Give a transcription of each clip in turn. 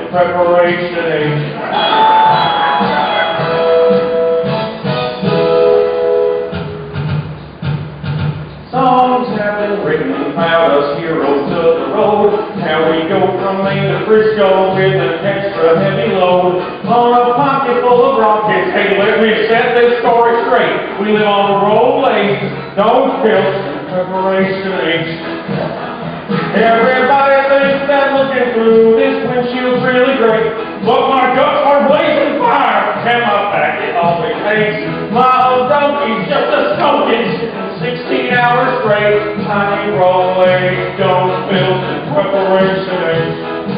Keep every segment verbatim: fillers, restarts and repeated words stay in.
preparation age. Songs have been written about us heroes of the road, how we go from Maine to Frisco with an extra heavy load on a pocket full of rockets. Hey, let me set this story straight. We live on the Rolaids, Doans built in preparation age. Everybody thinks that looking through this windshield's really great, but my guts are blazing fire, and my back it always aches. My old donkey's just a smoking sixteen hours straight. Tiny Rolaids, Doans built in preparation age.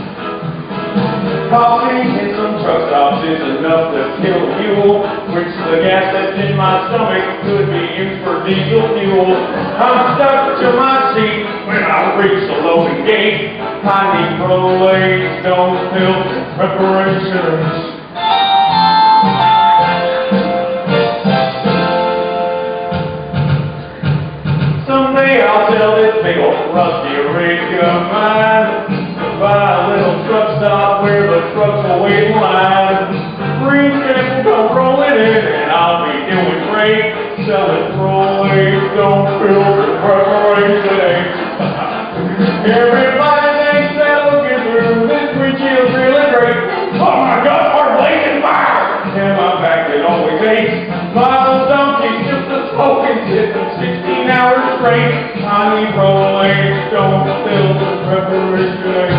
Coffee in some truck stops is enough to kill a mule, which the gas that's in my stomach could be used for diesel fuel. I'm stuck to my seat when I reach the loading gate. Tiny Rolaids, Doans built in preparation age. Someday I'll sell this big old rusty rig of mine, buy a little truck stop where the trucks will wait in line. Green checks will come rolling in and I'll be doing great, selling Rolaids, Doans built in preparation age. Everybody thinks that looking through this windshield's really great, but my guts are blazing fire, and my back it always aches. My old donkey's just a smoking, sitting sixteen hours straight. Tiny Rolaids, Doans built in preparation age.